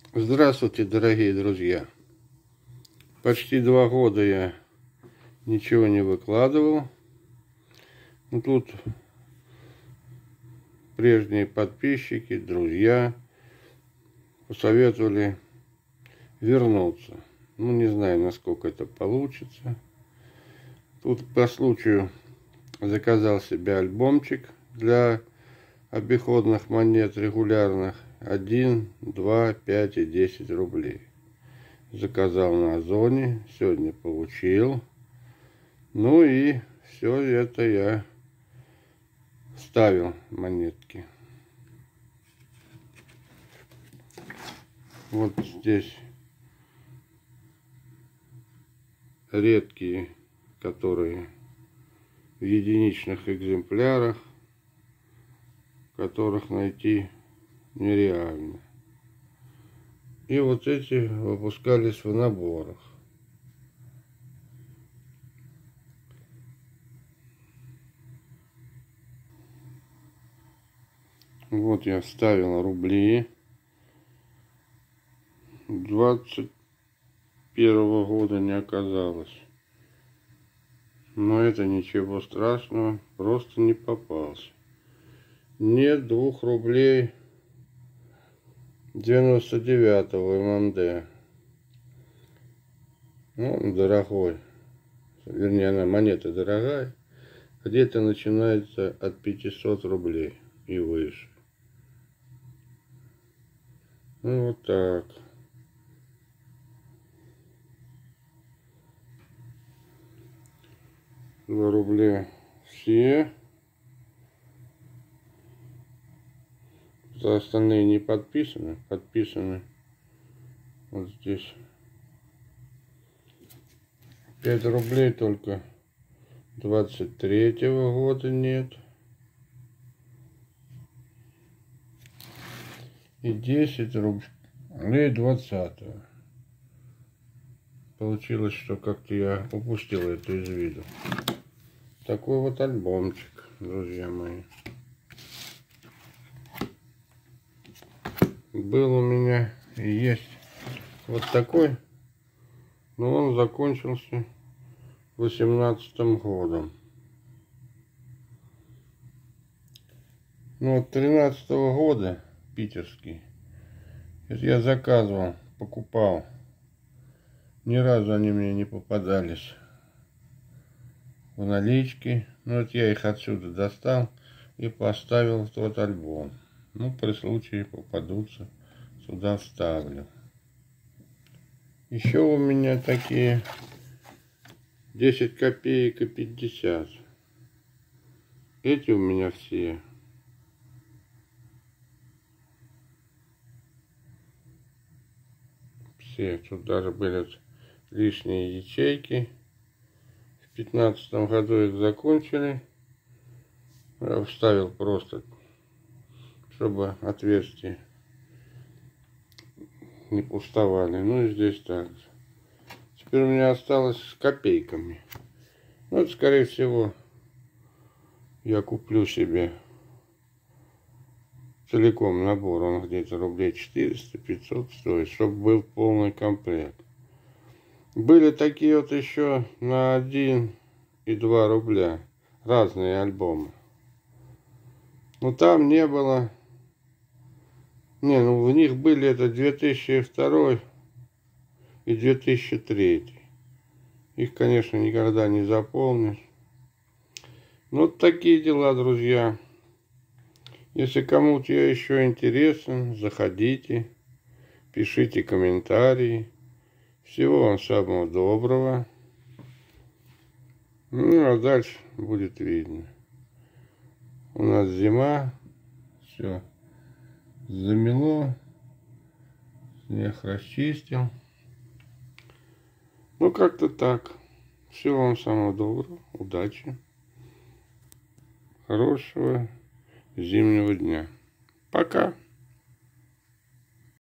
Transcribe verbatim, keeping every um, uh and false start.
Здравствуйте, дорогие друзья! Почти два года я ничего не выкладывал. Ну, тут прежние подписчики, друзья посоветовали вернуться. Ну, не знаю, насколько это получится. Тут по случаю заказал себе альбомчик для обиходных монет регулярных. один, два, пять и десять рублей. Заказал на Озоне. Сегодня получил. Ну и все это я ставил монетки. Вот здесь редкие, которые в единичных экземплярах, которых найти нереально. И вот эти выпускались в наборах. Вот я вставил рубли двадцать первого года, не оказалось. Но это ничего страшного, просто не попался. Нет двух рублей девяносто девятого эм эм дэ. Ну, дорогой. Вернее, она монета дорогая. Где-то начинается от пятисот рублей и выше. Ну, вот так. два рубля все. За остальные не подписаны. Подписаны вот здесь. пять рублей только двадцать третьего года нет. И десять рублей двадцатого. Получилось, что как-то я упустил это из виду. Такой вот альбомчик, друзья мои. Был у меня и есть вот такой, но он закончился восемнадцатым годом. Ну вот тринадцатого года питерский. Это я заказывал, покупал. Ни разу они мне не попадались в наличке. Ну вот я их отсюда достал и поставил в тот альбом. Ну, при случае попадутся, сюда вставлю. Еще у меня такие десять копеек и пятьдесят. Эти у меня все. Все. Тут даже были лишние ячейки. В пятнадцатом году их закончили. Я вставил просто, чтобы отверстия не пустовали. Ну и здесь так же. Теперь у меня осталось с копейками. Ну, это, скорее всего, я куплю себе целиком набор. Он где-то рублей четыреста-пятьсот стоит, чтобы был полный комплект. Были такие вот еще на один и два рубля. Разные альбомы. Но там не было... Не, ну в них были это две тысячи второй и две тысячи третий. Их, конечно, никогда не заполнишь. Ну, вот такие дела, друзья. Если кому-то я еще интересен, заходите, пишите комментарии. Всего вам самого доброго. Ну, а дальше будет видно. У нас зима. Все замело. Снег расчистил. Ну, как-то так. Всего вам самого доброго. Удачи. Хорошего зимнего дня. Пока.